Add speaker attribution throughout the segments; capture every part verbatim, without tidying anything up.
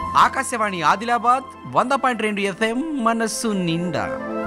Speaker 1: ఆకాశవాణి ఆదిలాబాద్ వంద పాయింట్ రెండు ఎఫ్ఎం మనస్సు నిండా.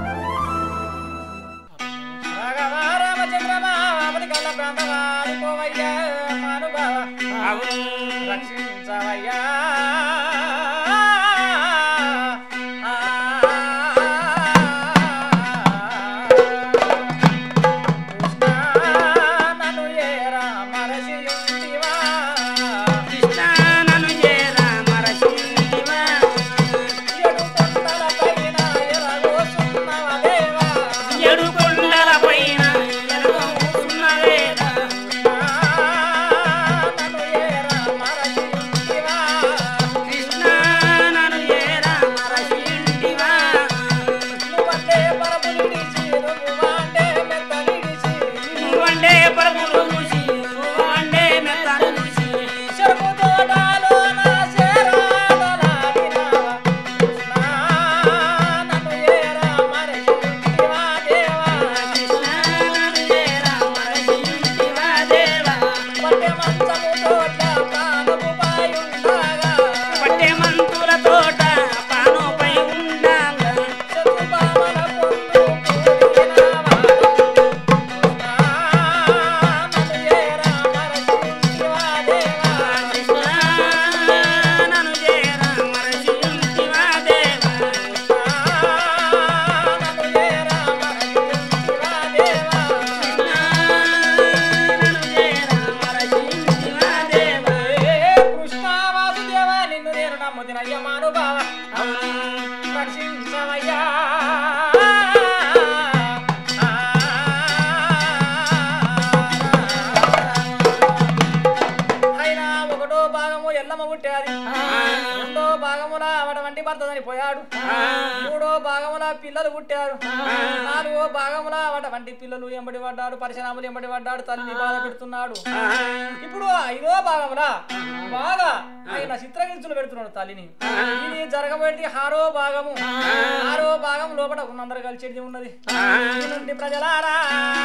Speaker 2: మూడో భాగముల పిల్లలు పుట్టారు. నాలుగో భాగముల వంటి పిల్లలు ఎంబడి పడ్డాడు, పరిశ్రమలు ఎంబడి పడ్డాడు, తల్లిని బాధ పెడుతున్నాడు. ఇప్పుడు ఐదో భాగముల బాగా ఆయన చిత్రహింసలు పెడుతున్నాడు తల్లిని. ఇది జరగబోయేది ఆరో భాగము. ఆరో భాగం లోపల ఉన్నందరూ కలిసేది ఉన్నది. నుండి ప్రజలారా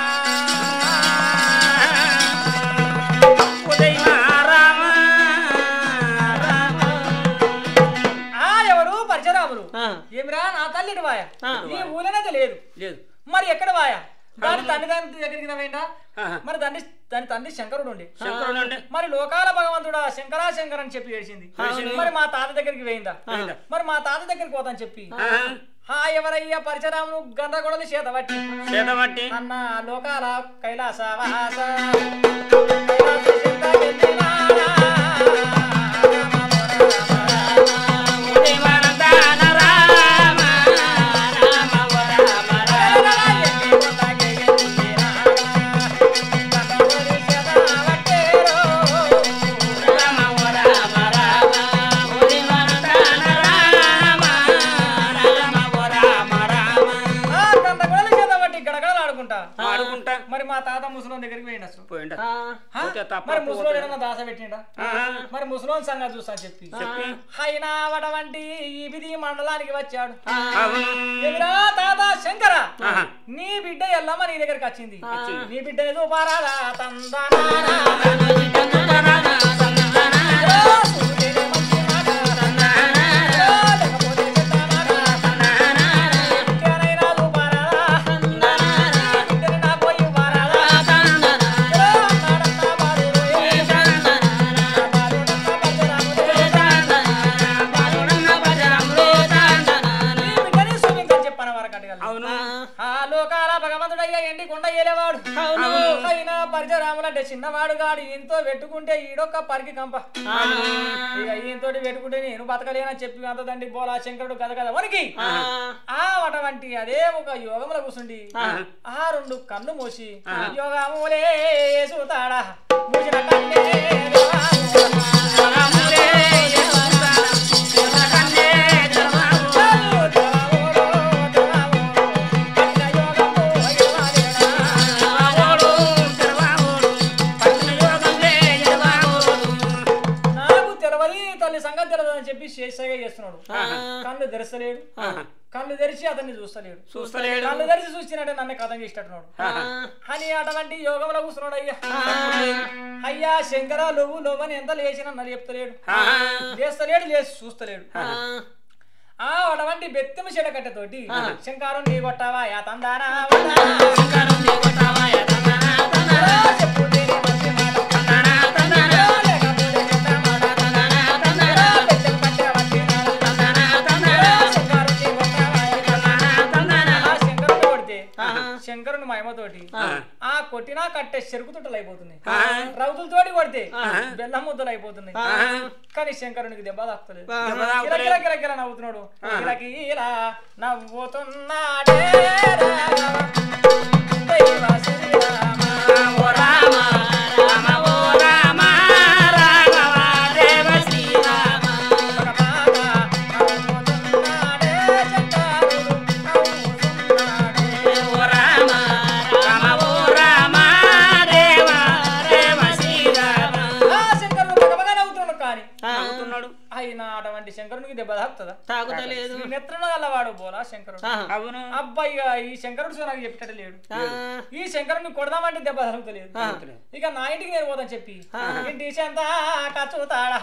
Speaker 2: పరశురాములు ఏమిరా నా తల్లిని వాయ ఈ ఊలనైతే లేదు లేదు మరి ఎక్కడ వాయ దాని తండ్రి దాని దగ్గరికి పోయిందా మరి తండ్రి దాని తండ్రి శంకరుడు ఉండి మరి లోకాల భగవంతుడా శంకరా శంకర్ అని చెప్పి ఏడిచింది. మరి మా తాత దగ్గరికి పోయిందా మరి మా తాత దగ్గరికి పోతాని చెప్పి హా ఎవరయ్యా పరశురామును గండ్రగొడలు చేతబట్టి చేతబట్టి అన్న లోకాల కైలాస వాస మరి మా తాత ముసలోని దగ్గరికి పోయిండు. మరి ముసలోడు ఏదన్నా దాస పెట్టిండా మరి ముసలోని సంగతి చూస్తా చెప్పి అయినా వడవంటి ఈ విధి మండలానికి వచ్చాడు. ఎదురా తాత శంకర నీ బిడ్డ ఎల్లమ్మ నీ దగ్గరికి వచ్చింది. నీ బిడ్డ ఏదో పారాదా తందనా పరశురాములంటే చిన్నవాడు గాడు ఈయనతో పెట్టుకుంటే ఈడొక్క పరికి కంప ఇక ఈయనతో పెట్టుకుంటే నేను బతకలేనని చెప్పి అంత దండి బోలా శంకరుడు కథ కదా వనికి ఆ అటువంటి అదే ఒక యోగముల కూసుండి ఆ రెండు కన్ను మూసి యోగములే చూతాడా మూసిన కన్నే తెలవది తల్లి సంగతి తెలియదు అని చెప్పి శేషగా చేస్తున్నాడు కళ్ళు తెరస్తలేడు కళ్ళు తెరిచి అతన్ని చూస్తలేడు
Speaker 3: చూస్తలేడు
Speaker 2: కళ్ళు తెరిచి చూసినట్టే నన్ను కథం చేసేటట్టున్నాడు అని అటువంటి యోగంలో కూర్చున్నాడు అయ్యా అయ్యా శంకర లోవు లోవని ఎంత లేచిన నన్ను చెప్తలేడు లేస్తలేడు లేచి చూస్తలేడు ఆ అటువంటి బెత్తెమ చెడ కట్టతోటి శంకారం నీ కొట్టావా యా తందానా శంకరుని మహిమతోటి ఆ కొట్టినా కట్టే చెరుకు తుట్టలు అయిపోతున్నాయి రౌతులతోటి కొడితే బెల్లం ముద్దలు అయిపోతున్నాయి కానీ శంకరునికి దెబ్బ తాకుతలేదు కిల కిల కిల నవ్వుతున్నాడు కిలకి ఇలా నవ్వుతున్నాడే శంకరునికి దెబ్బ తాకుతుందా తాగుతలేదు నెత్రలో గల్లవాడు బోలా శంకరుడు అవును అబ్బాయి ఈ శంకరుడు నాకు చెప్పేట లేడు ఈ శంకరుని కొడదామంటే దెబ్బ తాగుతలేదు ఇక నా ఇంటికి నేను పోదని చెప్పి ఇంటి చెంత కచ్చుతాడా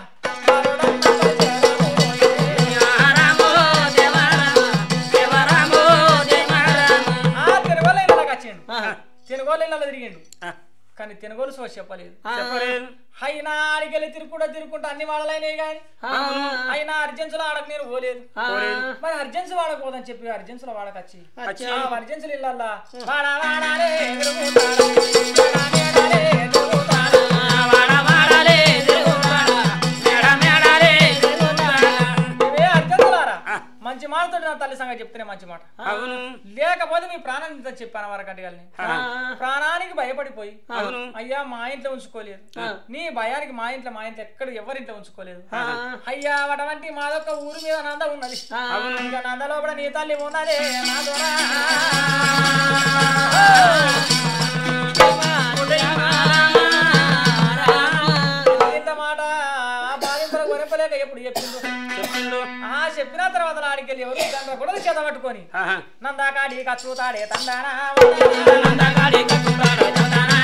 Speaker 2: తినగోలు ఇళ్ళకి వచ్చిండు తినగోలు ఇళ్ళలో తిరిగిండు కానీ తినగోలు సో చెప్పలేదు అయినా ఆడికెళ్ళి తిరుగుకుంటా తిరుగుకుంటా అన్ని వాడలైనాయి కానీ అయినా అర్జెన్సులో ఆడకు నేను పోలేదు మరి అర్జెన్సు వాడకపోదని చెప్పి అర్జెన్సులో వాడకచ్చి అర్జెన్సులు ఇళ్ళల్లా వాడా వాడాలే అర్జెన్సులారా మంచి మాటతో నా తల్లి సంగతి చెప్తేనే మంచి మాట లేకపోతే నీ ప్రాణాన్ని చెప్పాను వరకట్టుగల్ని ప్రాణానికి భయపడిపోయి అయ్యా మా ఇంట్లో ఉంచుకోలేదు నీ భయానికి మా ఇంట్లో మా ఇంట్లో ఎక్కడ ఎవరింట్లో ఉంచుకోలేదు అయ్యా అటువంటి మాదొక్క ఊరి మీద నంద ఉన్నది ఇంకా నంద లోపల నీ తల్లి ఉన్నదే నా ద్వారా మాట బాధింపుల గొరెపలేక ఎప్పుడు చెప్పిండు చెప్పిండు ఆ చెప్పిన తర్వాత ఆడికెళ్ళి ఎవరు తండ్రి కూడా చేత పట్టుకొని నందాకాడి కచ్చుతాడే తందానా నందాకాడి కచ్చుతాడే తందానా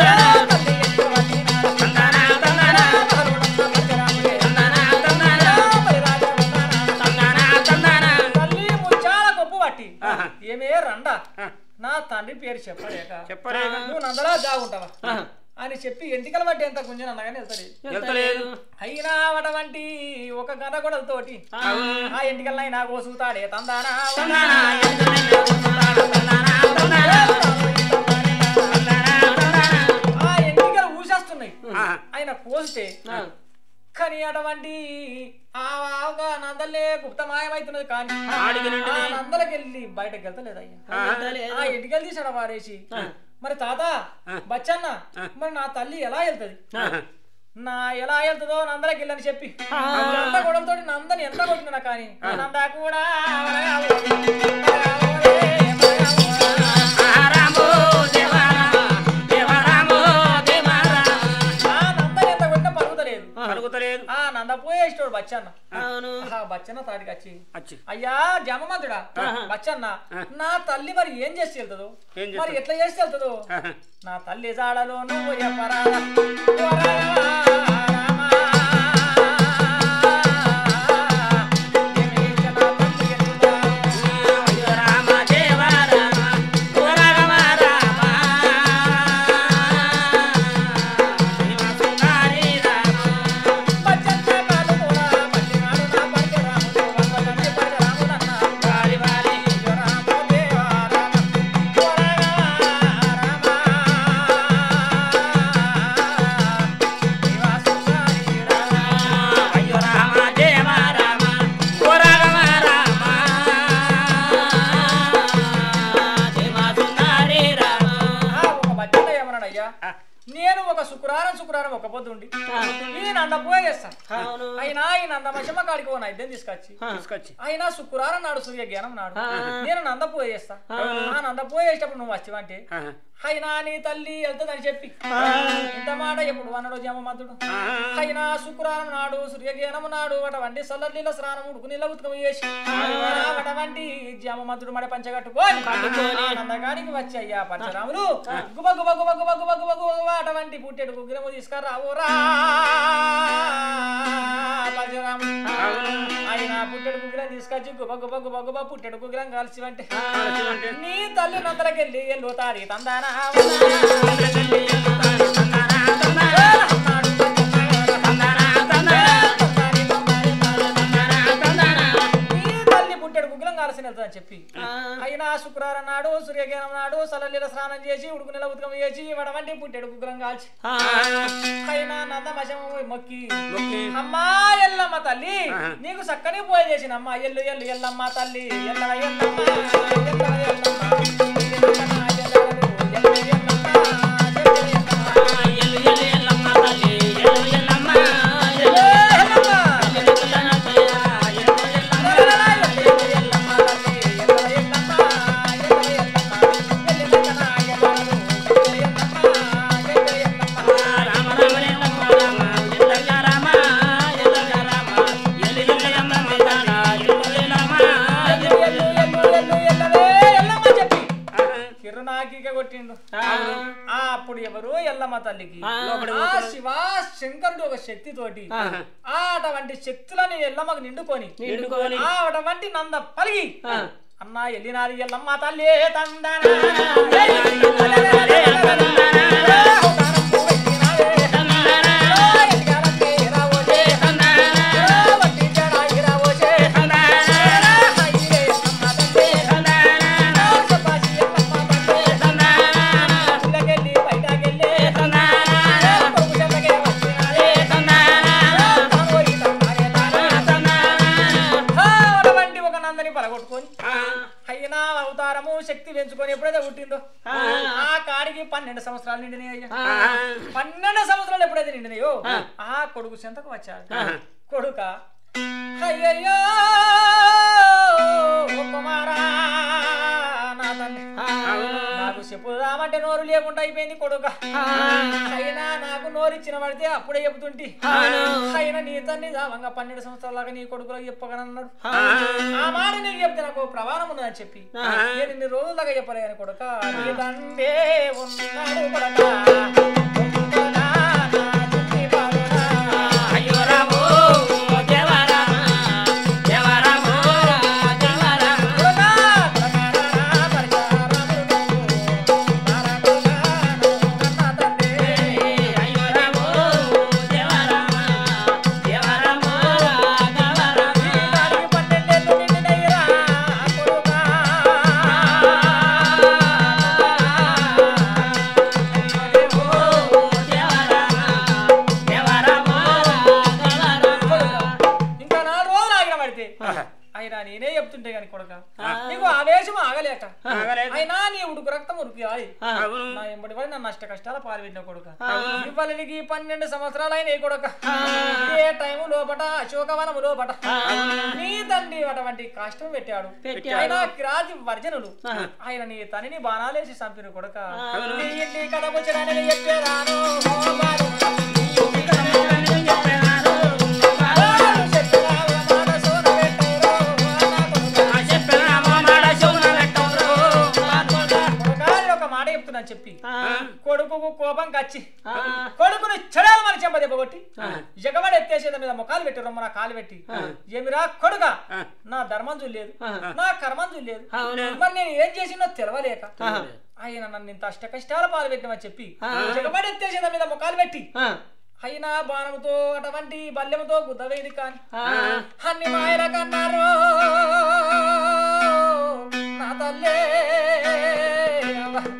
Speaker 2: తల్లి ముచ్చాల కొప్పు పట్టి ఏమే రండా నా తండ్రి పేరు చెప్పలేక చెప్పలేక నువ్వు నందలా జాగుంటావా అని చెప్పి ఎంటికల బట్టి ఎంత గుంజని అన్నగానే వెళ్తలేదు అయినా అటువంటి ఒక గనగొడలతోటి ఆ ఎంటికలనైనా కోసుతాడే తందానా ఆ ఎంటికలు ఊసేస్తున్నాయి ఆయన కోస్తే కానీ అటువంటి ఆ నందలే గుప్త మాయమైతున్నది కానీ నందలకి వెళ్ళి బయటకు వెళ్తలేదు అయ్యా ఆ ఎంటికలు తీసాడు వారేసి మరి తాత బచ్చన్న మరి నా తల్లి ఎలా వెళ్తది నా ఎలా వెళ్తుందో నందలకి వెళ్ళని చెప్పి నంద గొడవతో నందని ఎంత కొట్టినా కానీ నంద కూడా ఆ నంద పోయేటోడు బచ్చన్న బచ్చన్న తాడికి వచ్చి అయ్యా జమమంతుడా బచ్చన్న నా తల్లి మరి ఏం చేసి వెళ్తుందో మరి ఎట్లా చేసి వెళ్తుందో నా తల్లి జాడలో నువ్వు చెప్పరా నేను ఒక శుక్రవారం శుక్రవారం ఒక పొద్దుండి ఈ నంద పోయేస్తా అయినా ఈ నంద మధ్యమ కాడికి పోనా ఇద్దరు తీసుకొచ్చి తీసుకొచ్చి అయినా శుక్రవారం నాడు సూర్య జ్ఞానం నాడు నేను నంద పోయేస్తా ఆ నంద పోయేటప్పుడు నువ్వు వచ్చివంటే అయినా నీ తల్లి వెళ్తుందని చెప్పి ఇంత మాట ఎప్పుడు అన్నాడు జమమంతుడు. అయినా శుక్రవారం నాడు సూర్యజ్ఞానము నాడు అటువంటి సల్లనీళ్ళ స్నానం ఉడుకు నీళ్ళ ఉత్కం చేసి అటువంటి జమమంతుడు మడ పంచగట్టుకోని నందగానికి వచ్చి అయ్యా పరశురాములు గుబ గుబ గుబ గుబ గుబ గుబ గుబ అటువంటి పుట్టెడు గుగ్గిరము తీసుకురావురా పరశురాముడు. ఆయన పుట్టెడు గుగ్గిరం తీసుకొచ్చి గుబ గుబ గుబ గుబ పుట్టెడు గుగ్గిరం కలిసి అంటే నీ తల్లి నందలకెళ్ళి ఎల్లు తాడి తందానా చెప్పి అయినా శుక్రవారం నాడు సూర్యజ్ఞానం నాడు సలలీల స్నానం చేసి ఉడుకు నెల ఉదకం చేసి వడవంటి పుట్టెడు గుగ్గురం కాల్చి అయినా నందమశము మొక్కి అమ్మా ఎల్లమ్మ తల్లి నీకు చక్కని పోయి చేసిన అమ్మ ఎల్లు ఎల్లు ఎల్లమ్మ తల్లి ఎల్ల ఎల్లమ్మ ఎల్ల ఎల్లమ్మ అప్పుడు ఎవరు ఎల్లమ్మ తల్లికి శివ శంకరుడు ఒక శక్తి తోటి ఆ అటువంటి శక్తులని ఎల్లమ్మకు నిండుకొని ఆ అటువంటి నంద పలిగి అన్నా ఎల్లినాది ఎల్లమ్మ తల్లి తందన శక్తి పెంచుకొని ఎప్పుడైతే పుట్టిందో ఆ కాడికి పన్నెండు సంవత్సరాలు నిండినాయి అయ్యా. పన్నెండు సంవత్సరాలు ఎప్పుడైతే నిండినాయో ఆ కొడుకు చెంతకు వచ్చాడు. కొడుక అయ్యయ్యో కుమారా నా తండ్రి నాకు చెప్పుదామంటే నోరు లేకుండా అయిపోయింది కొడుక. అయినా నాకు నోరు ఇచ్చిన పడితే అప్పుడే చెబుతుంటి. అయినా నీ తండ్రి దావంగా పన్నెండు సంవత్సరాలాగా నీ కొడుకులకు చెప్పగలన్నాడు. ఆ మాట నీకు చెప్తే నాకు ప్రమాణం ఉన్నదని చెప్పి నేను ఇన్ని రోజులాగా చెప్పలేని కొడుక నీ తండ్రే ఉన్నాడు కొడక. నేనే చెప్తుంటే గాని కొడక నీకు ఆవేశం ఆగలేక అయినా నీ ఉడుకు రక్తం ఉరికియాయి నా ఎంబడి పడి నన్ను అష్ట కష్టాల పాల్పెట్టిన కొడుక. ఇవ్వలకి పన్నెండు సంవత్సరాలు అయినాయి కొడక. ఏ టైము లోపట అశోకవనము లోపట నీ తండ్రి అటువంటి కష్టం పెట్టాడు. అయినా కిరాతి వర్జనులు ఆయన నీ తనిని బాణాలేసి చంపిన కొడక. నీ ఇంటి కడపచ్చడానికి చెప్పేదాను చెప్పి కొడుకు కోపం కచ్చి కొడుకుని చెడాలి మన చెంప దెబ్బకొట్టి ఎగబడి ఎత్తేసేద మీద మొక్కలు పెట్టి రొమ్మ నా కాలు పెట్టి ఏమిరా కొడుక నా ధర్మం చూడలేదు నా కర్మం చూడలేదు మరి నేను ఏం చేసినో తెలవలేక ఆయన నన్ను ఇంత అష్ట కష్టాల పాలు పెట్టినమని చెప్పి ఎగబడి ఎత్తేసేద మీద మొక్కలు పెట్టి అయినా బాణముతో అటువంటి బల్యముతో గుద్దవేది కాని అన్ని మాయల కన్నారు నా తల్లే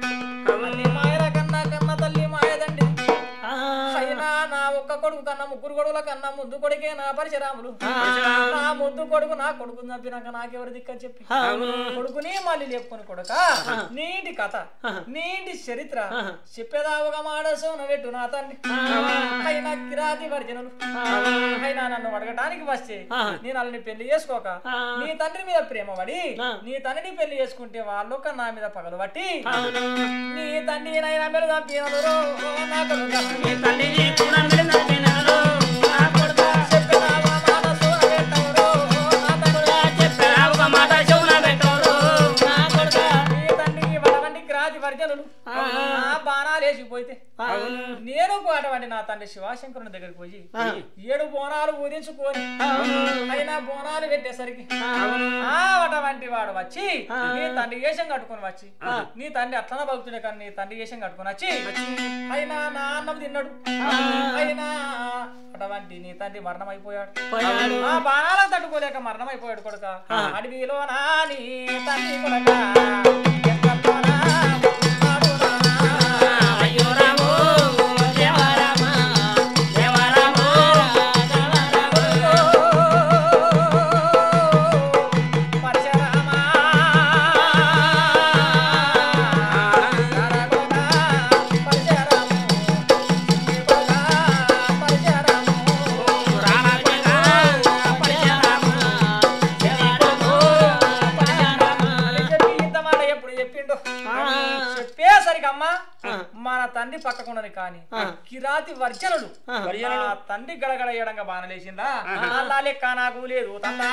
Speaker 2: కొడుకు కన్నా ముగ్గురు కొడుకుల కన్నా ముద్దు కొడుకే నా పరశురాములు నా ముద్దు కొడుకు నా కొడుకు చంపినాక నాకెవరు దిక్కని చెప్పి కొడుకుని మళ్ళీ లేపుకొని కొడుక నీటి కథ నీటి చరిత్ర చెప్పేదావుగా మాడసో నవ్వెట్టు నా తండ్రి అయినా కిరాతి వర్జనులు అయినా నన్ను అడగటానికి వస్తే నేను వాళ్ళని పెళ్లి చేసుకోక నీ తండ్రి మీద ప్రేమ పడి నీ తండ్రిని పెళ్లి చేసుకుంటే వాళ్ళు నా మీద పగలు పట్టి నీ తండ్రి నైనా మీరు చంపినరు నా కొడుక నీ తండ్రిని కూడా మీరు చంపినరు నా కొడుక చెప్పేదావుగా మాడసో నవ్వెట్టవరు నా తండ్రి చెప్పేదావుగా మాడసో నవ్వెట్టవరు నా కొడుక నీ తండ్రికి వడవంటి కిరాతి వర్జనులు బాణాలు వేసిపోతే నేను అటువంటి నా తండ్రి శివశంకరుని దగ్గరికి పోయి ఏడు బోనాలు ఊదించుకొని అయినా బోనాలు పెట్టేసరికి ఆ అటువంటి వాడు వచ్చి నీ తండ్రి వేషం కట్టుకొని వచ్చి నీ తండ్రి అట్లన భక్తుడే కానీ నీ తండ్రి వేషం కట్టుకొని వచ్చి అయినా నా అన్నం తిన్నాడు అయినా అటువంటి నీ తండ్రి మరణం అయిపోయాడు ఆ బాణాలకు తట్టుకోలేక మరణం అయిపోయాడు కొడుక అడవిలో నా నీ తండ్రి కొడుక మన తండ్రి పక్కకుండని కాని కిరాతి వర్జనుడు తండ్రి గడగడ ఏడంగా బాణలేసిందా అలా లెక్క నాకు లేదు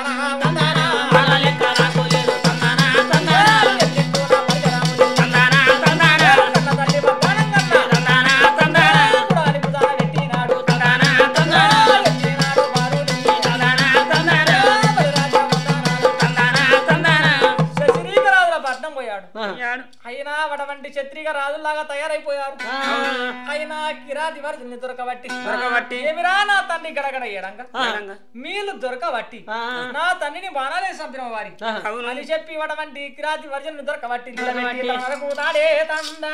Speaker 2: అయినా అటువంటి క్షత్రియ రాజులాగా తయారైపోయారు అయినా కిరాతి వర్జుని దొరకబట్టి దొరకబట్టి ఏమిరా నా తండ్రి గడగడ ఏడంగా మీలు దొరకబట్టి నా తండ్రిని బాణాలేసి చంపిన వారి అని చెప్పి అటువంటి కిరాతి వర్జుని దొరకబట్టి తాడే తండ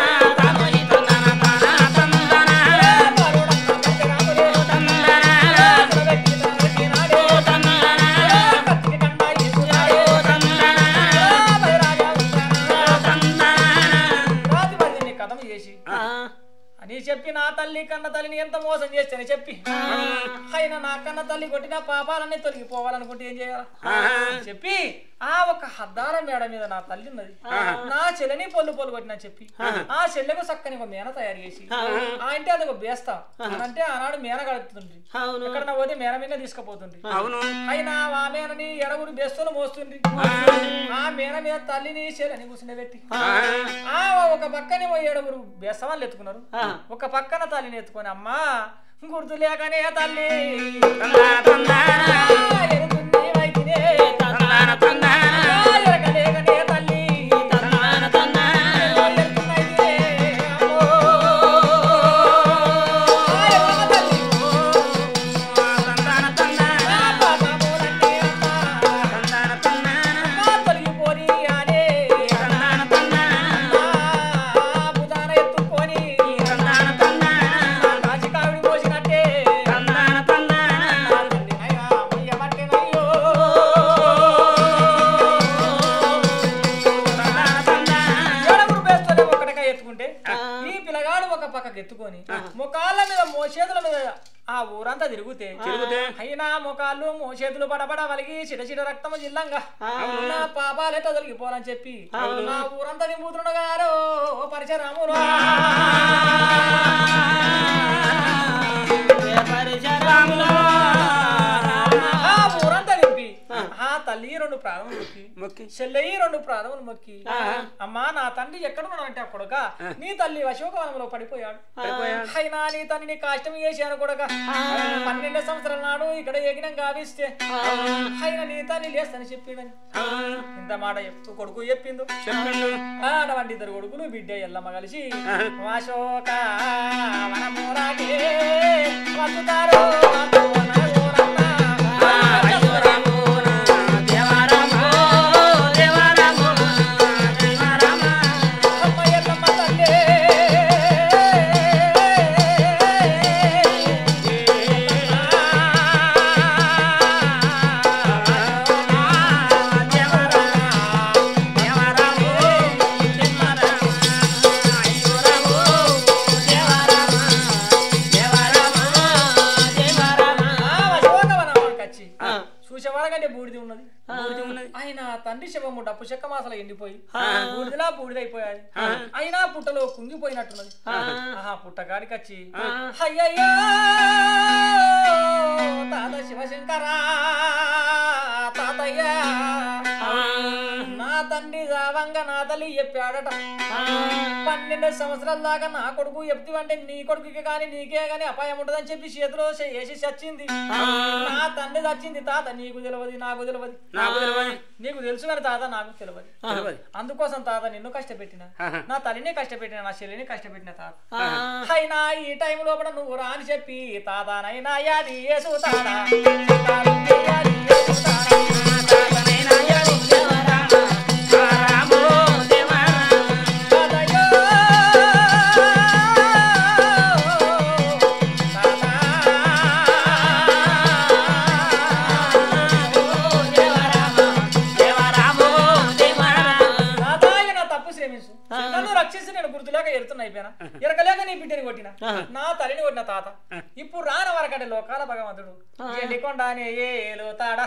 Speaker 2: అని చెప్పి నా తల్లి కన్న తల్లిని ఎంత మోసం చేస్తానని చెప్పి అయినా నా కన్న తల్లి కొట్టిన పాపాలన్నీ తొలగిపోవాలనుకుంటే ఏం చేయాలి చెప్పి ఆ ఒక హద్దాల మేడ మీద నా తల్లి ఉన్నది నా చెల్లని పొల్లు పొల్లు కొట్టిన చెప్పి ఆ చెల్లెకు చక్కని ఒక మేన తయారు చేసి ఆ ఇంటి అది ఒక బేస్తా అంటే ఆనాడు మేన గడుపుతుంది ఎక్కడ పోతే మేన మీద తీసుకుపోతుంది అయినా ఆ మేనని ఎడగురు బేస్తలు మోస్తుంది ఆ మేన మీద తల్లిని చెల్లని కూర్చుండబెట్టి ఆ ఒక పక్కనే ఏడుగురు బేస్తవాళ్ళు ఎత్తుకున్నారు ఒక పక్కన తల్లిని ఎత్తుకొని అమ్మా గుర్తు లేకనే తల్లి ఎరకలేకనే తల్లి తొలగిపోని అనే బుధాన ఎత్తుకొని రాజకావిడి పోసినట్టే ఎత్తుకుంటే ఈ పిల్లగాడు ఒక పక్కకి ఎత్తుకొని ముఖాల మీద మోచేతుల మీద ఆ ఊరంతా తిరుగుతే అయినా ముఖాలు మోచేతులు పడబడ వలిగి చిట చిట రక్తము జిల్లంగా నా పాపాలెట తొలగిపోవాలని చెప్పి నా ఊరంతా నింపుతుండగారు పరశురాములు ఆ ఊరంతా నింపి ఆ తల్లి రెండు ప్రాణములు మొక్కి చెల్లెయి రెండు ప్రాణములు మొక్కి అమ్మా నా తండ్రి ఎక్కడున్నాడంటే కొడుక నీ తల్లి అశోకవనంలో పడిపోయాడు అయినా నీ తండ్రిని కాష్టం చేశాను కొడుక పన్నెండు సంవత్సరాల నాడు ఇక్కడ యజ్ఞం గావిస్తే అయినా నీ తల్లి లేస్తని చెప్పిందని ఇంత మాట చెప్తూ కొడుకు చెప్పిండు ఆడవంటి ఇద్దరు కొడుకులు బిడ్డ ఎల్లమ్మ కలిసి అశోక వనమూరాకే వస్తుతారు చూసేవారకంటే బూడిది ఉన్నది ఆయన తండ్రి శవము డప్పు చెక్క మాసలు ఎండిపోయి బూడిదిలా బూడిదైపోయాది అయినా పుట్టలో కుంగిపోయినట్టున్నది ఆహా పుట్టగాడికి వచ్చి అయ్యయ్యో తాత శివశంకరా తాతయ్య నా తండ్రి రావంగా నా తల్లి చెప్పాడట పన్నెండు సంవత్సరాల దాకా నా కొడుకు చెప్తివంటే నీ కొడుకుకి కానీ నీకే గానీ అపాయం ఉంటదని చెప్పి చేతిలో వేసి చచ్చింది నా తండ్రి చచ్చింది తాత నీకు తెలియదు నాకు తెలియదు నీకు తెలుసు కానీ తాత నాకు తెలియదు అందుకోసం తాత నిన్ను కష్టపెట్టిన నా తల్లిని కష్టపెట్టిన నా చెల్లిని కష్టపెట్టిన తాత అయినా ఈ టైం లోపల నువ్వు రాని చెప్పి తాతనైనా యాది యేసు తాత ఎరకలేక నీ బిడ్డని కొట్టిన నా తల్లిని కొట్టిన తాత ఇప్పుడు రాన వరకటే లోకాల భగవంతుడు ఎండికొండ అనే ఏలు తాడా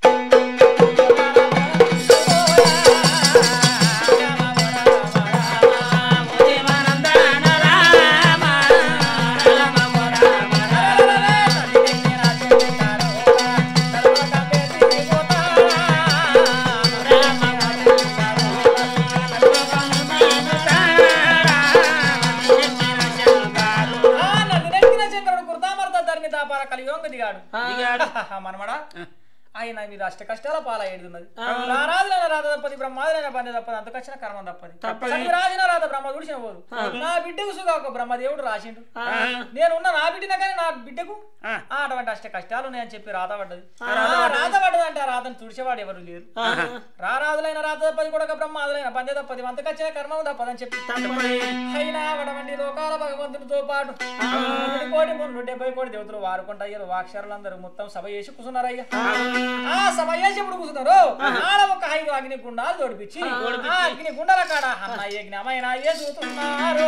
Speaker 2: మనమడా ఆయన మీరు అష్ట కష్టాల పాలయ్యేది రారాజులైన రాధ తప్పది బ్రహ్మాదులైన బంధ తప్పది అంత కష్ట కర్మం తప్పది రాజున రాధ బ్రహ్మ దుడిచిన పోదు నా బిడ్డకు సుగా ఒక బ్రహ్మదేవుడు రాసిండు నేను ఉన్న నా బిడ్డన కానీ నా బిడ్డకు అటువంటి అష్ట కష్టాలు ఉన్నాయని చెప్పి రాధ పడ్డది రాధ పడ్డది అంటే ఆ రాధను తుడిచేవాడు ఎవరు లేరు రారాజులైన రాధ తప్పది కూడా బ్రహ్మాదులైన బంధ తప్పది అంత కచ్చిన కర్మం తప్పదని చెప్పి అయినా వడవండి లోకాల భగవంతుడితో పాటు కోటి మూడు డెబ్బై కోటి దేవతలు వారుకుంటారు వాక్షరులందరూ మొత్తం సభ చేసి కూర్చున్నారయ్యా ఆ సభ చేసి ఎప్పుడు కూర్చున్నారు ఆడ ఒక ఐదు అగ్ని గుండాలు తోడిపించి ఆ అగ్ని గుండాల కాడ అన్న యజ్ఞమైన చూస్తున్నారు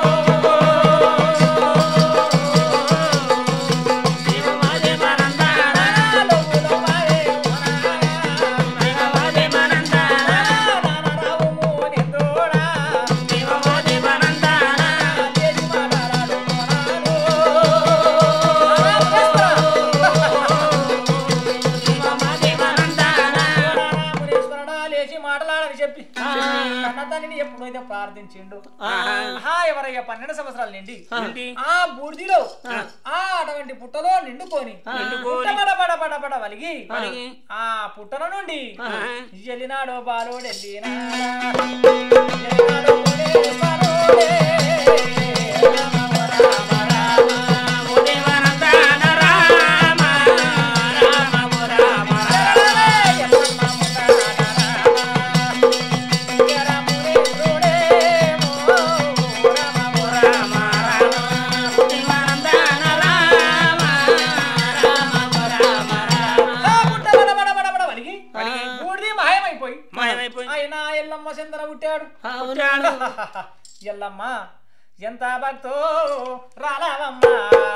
Speaker 2: ఎప్పుడైతే ప్రార్థించిండు ఎవరయ్యా పన్నెండు సంవత్సరాలు నిండి ఆ బూడిదిలో ఆ అటువంటి పుట్టలో నిండుకొని పడబడ వలిగి ఆ పుట్టల నుండి వెళ్ళినాడో బాలోడు వెళ్ళినాడో ఎల్లమ్మ ఎంత భక్తో రాలవమ్మ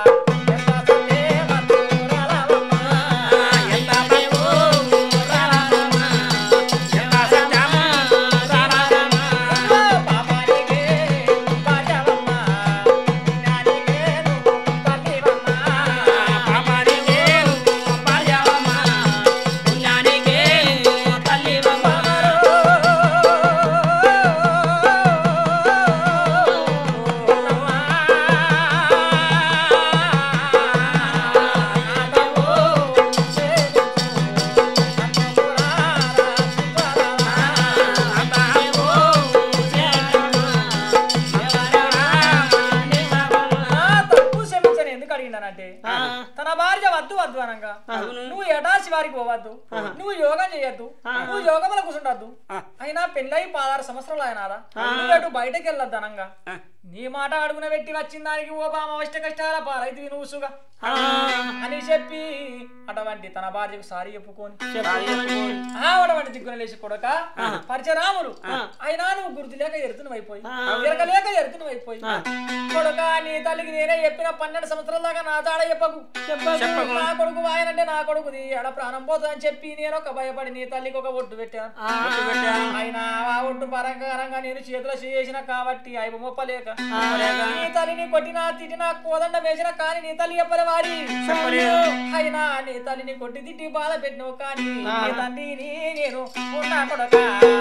Speaker 2: తన భార్య వద్దు వద్దు అనగా నువ్వు ఎటాసి వారికి పోవద్దు నువ్వు యోగం చేయొద్దు నువ్వు యోగముల కూర్చుంటద్దు అయినా పెళ్ళై పదహారు సంవత్సరాలు అయినారా నువ్వు అటు బయటకు వెళ్ళొద్దు అనంగా నీ మాట అడుగున పెట్టి వచ్చిన దానికి ఓ బామ అష్ట కష్టాల పాలైతే నువ్వు సుగా అని చెప్పి అటువంటి తన భార్యకు సారీ చెప్పుకొని అటువంటి దిగ్గున లేచి కొడక పరిచరాములు అయినా నువ్వు గుర్తు లేక ఎరుతును అయిపోయి ఎరకలేక ఎరుతును అయిపోయి కొడక నీ తల్లికి నేనే చెప్పిన పన్నెండు సంవత్సరాల దాకా నా తాడ చెప్పకు నా కొడుకు వాయనంటే నా కొడుకుది ఎడ ప్రాణం పోతుందని చెప్పి నేను ఒక భయపడి నీ తల్లికి ఒక ఒట్టు పెట్టాను అయినా ఆ ఒట్టు పరంగా నేను చేతిలో చేసిన కాబట్టి అయిపో మొప్పలేక నీ తల్లిని కొట్టినా తిట్టినా కోదండ వేసిన కానీ నీ తల్లి చెప్పలే వాడి అయినా నీ తల్లిని కొట్టి తిట్టి బాధ పెట్టినవు కానీ నీ తండ్రిని నేను ఉన్నా కొడక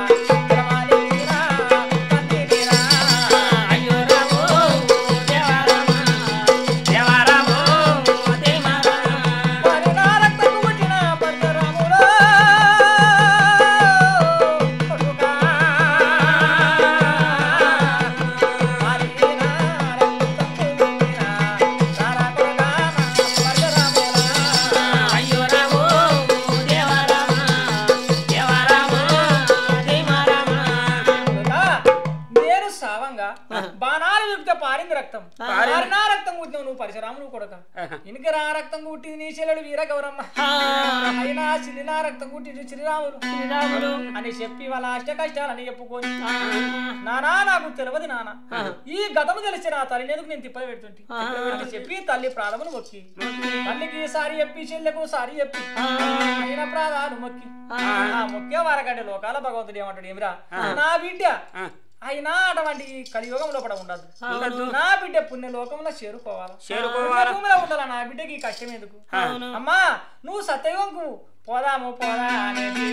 Speaker 2: పరశురాముడు కొడక ఇనికి రా రక్తం కుట్టి నీ చెల్లెడు వీర గౌరమ్మ అయినా చిన్న రక్తం కుట్టి శ్రీరాములు శ్రీరాములు అని చెప్పి వాళ్ళ అష్ట కష్టాలని చెప్పుకొని నానా నాకు తెలియదు నాన్న ఈ గతము తెలిసి నా తల్లిని ఎందుకు నేను తిప్పలు పెడుతుంటే చెప్పి తల్లి ప్రాణములు మొక్కి తల్లికి సారి చెప్పి చెల్లెకు సారి చెప్పి అయిన ప్రాణాలు మొక్కి ఆ మొక్కే వారగంటే లోకాల భగవంతుడు ఏమంటాడు ఏమిరా నా బిడ్డ అయినా అటువంటి కలియుగం లోపల ఉండదు నా బిడ్డ పుణ్య లోకంలో చేరుకోవాలి ఉండాలా నా బిడ్డకి ఈ కష్టం ఎందుకు అమ్మా నువ్వు సత్యయుగంకు పోదాము పోదా అనేది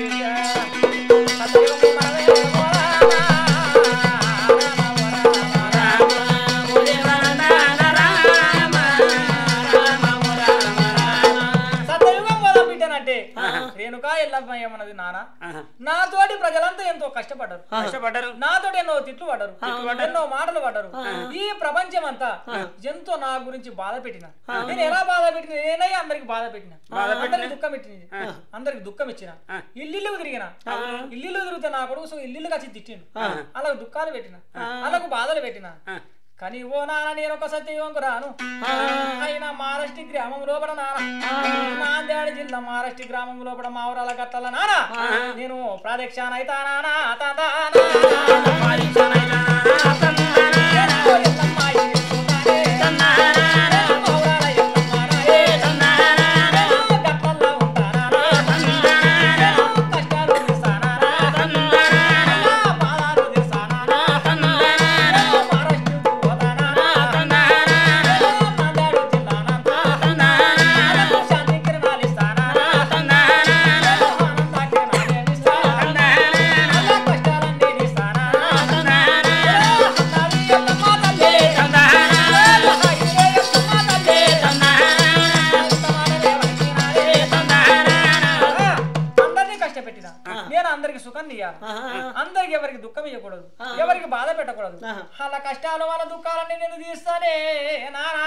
Speaker 2: సత్యయుగం పోదాం బిడ్డనంటే రేణుకా ఎల్లమ్మ ఏమన్నది నాన్న నాతోటి ప్రజలంతా ఎంతో కష్టపడ్డారు కష్టపడ్డారు నాతోటి ఎన్నో తిట్లు పడ్డారు ఎన్నో మాటలు పడ్డారు ఈ ప్రపంచం అంతా ఎంతో నా గురించి బాధ పెట్టిన నేను ఎలా బాధ పెట్టిన నేనై అందరికి బాధ పెట్టిన అందరికి దుఃఖం పెట్టింది అందరికి దుఃఖం ఇచ్చిన ఇల్లు తిరిగిన ఇల్లు తిరిగితే నా కొడుకు ఇల్లు వచ్చి తిట్టిండు అలా దుఃఖాలు పెట్టిన అలాకు బాధలు పెట్టిన కానీ ఓ నాన్న నేను ఒక సత్యయుగంకు రాను అయినా మహారాష్ట్ర గ్రామం లోపల నాన్న నాందేడ్ జిల్లా మహారాష్ట్ర గ్రామం లోపల మావరాల గట్టల నాన్న నేను ప్రదక్షిణ అయితా నానా అందరికి ఎవరికి దుఃఖం ఇవ్వకూడదు ఎవరికి బాధ పెట్టకూడదు అలా కష్టాలు వాళ్ళ దుఃఖాలన్నీ నేను తీస్తానే నానా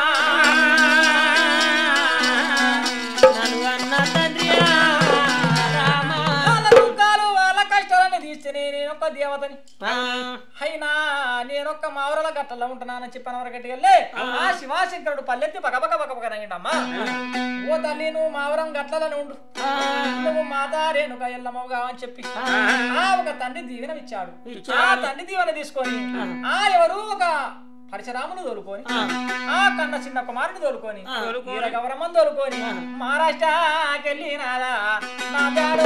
Speaker 2: వాళ్ళ దుఃఖాలు వాళ్ళ కష్టాలన్నీ తీస్తేనే నేను ఒక దేవతని అయినా నేనొక్క మావరల గట్టలో ఉంటున్నానని చెప్పాను వరకటికెళ్ళి ఆ శివాశంకరుడు పల్లెత్తి పగపక పగపక రంగండమ్మా ఓ తల్లి నువ్వు మావరం గట్లలో ఉండు నువ్వు మాతా రేణుక ఎల్లమ్మగా అని చెప్పి ఆ ఒక తండ్రి దీవెన ఇచ్చాడు ఆ తండ్రి దీవెన తీసుకొని ఆ ఎవరు ఒక పరశురామును తోలుకొని ఆ కన్న చిన్న కుమారుని తోలుకొని గౌరమ్మను తోలుకొని మహారాష్ట్రకెళ్ళి నాదా నా దాడో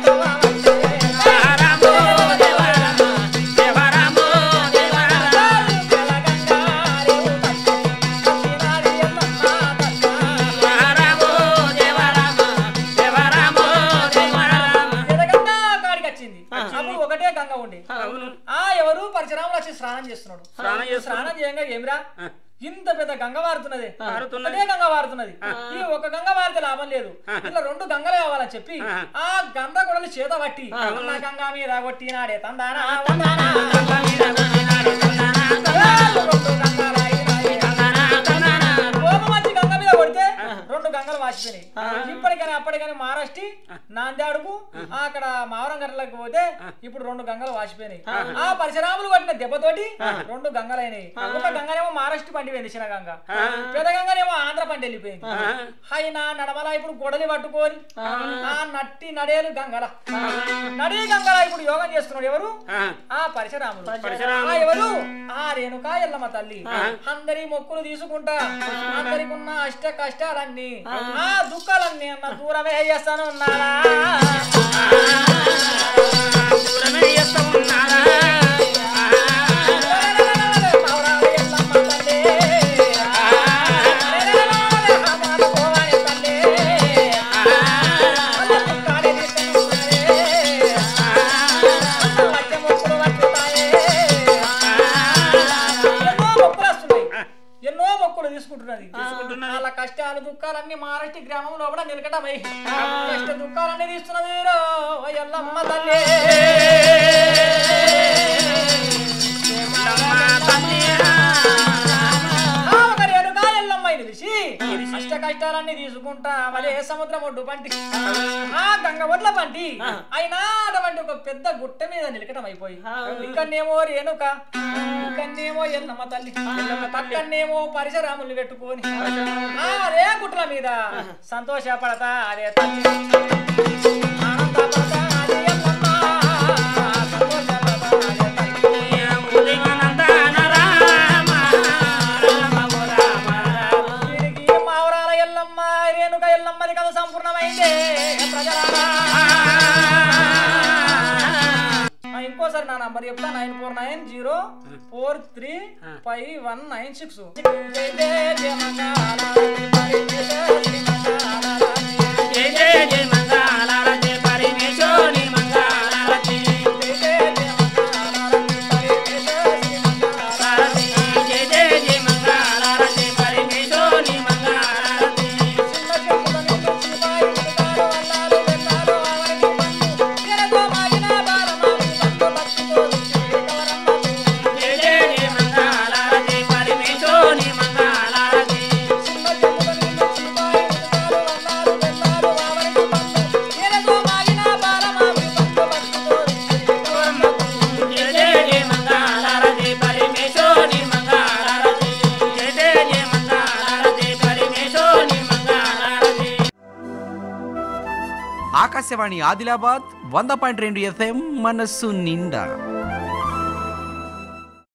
Speaker 2: స్నానం చేస్తున్నాడు స్నానం చేయంగా ఏమిరా ఇంత పెద్ద గంగ వారుతున్నది అదే గంగ వారుతున్నది ఈ ఒక గంగ వారితే లాభం లేదు ఇట్లా రెండు గంగలు కావాలని చెప్పి ఆ గంగ గొడవలు చేత పట్టి నా గంగా మీద కొట్టినాడే తందానా మంచి గంగ మీద కొడితే రెండు గంగలు వాసిపోయినాయి ఇప్పటికైనా అప్పటికైనా మహారాష్ట్ర నాందేడుకు అక్కడ మావరం గట్లకు పోతే ఇప్పుడు రెండు గంగలు వాసిపోయినాయి ఆ పరశురాములు కొట్టిన దెబ్బతోటి రెండు గంగలైనాయి ఒక గంగనేమో మహారాష్ట్ర పండి పోయింది చిన్న గంగ పెద్ద గంగనేమో ఆంధ్ర పండి వెళ్ళిపోయింది అయినా నడమల ఇప్పుడు గొడలి పట్టుకొని ఆ నట్టి నడేలు గంగల నడి గంగల ఇప్పుడు యోగం చేస్తున్నాడు ఎవరు ఆ పరశురాములు ఎవరు ఆ రేణుకా ఎల్లమ్మ తల్లి అందరి మొక్కులు తీసుకుంటా అందరికి ఉన్న అష్ట కష్టాలన్నీ ఆ దుఃఖాలన్నీ అన్న దూరమే చేస్తాను ఉన్నారా దూరమే చేస్తా ఉన్నారా వాళ్ళ కష్టాలు దుఃఖాలన్నీ మహారాష్ట్ర గ్రామంలో కూడా నిలకటమై కష్ట దుఃఖాలన్నీ తీస్తున్నది ఎల్లమ్మ తల్లి నిలిచి కష్ట కష్టాలన్నీ తీసుకుంటా మరి ఏ సముద్రం ఒడ్డు పంటి ఆ గంగ ఒడ్ల పంటి అయినా అటువంటి ఒక పెద్ద గుట్ట మీద నిలకటం అయిపోయి ఇక్కడనేమో రేణుక ఇక్కడనేమో ఎల్లమ్మ తల్లి పక్కనేమో పరిసరాములు పెట్టుకొని అదే గుట్ల మీద సంతోషపడతా అదే తల్లి ఆనందపడతా అదే ఎల్లమ్మ సంతోషపడతా అదే ఎల్లమ్మది కదా సంపూర్ణమైందే ప్రజలారా ఇంకోసారి నా నంబర్ చెప్తా nine four nine zero four three five one nine six
Speaker 1: Akashvani Adilabad వంద పాయింట్ రెండు ఎఫ్ఎం మనస్సు నిండా.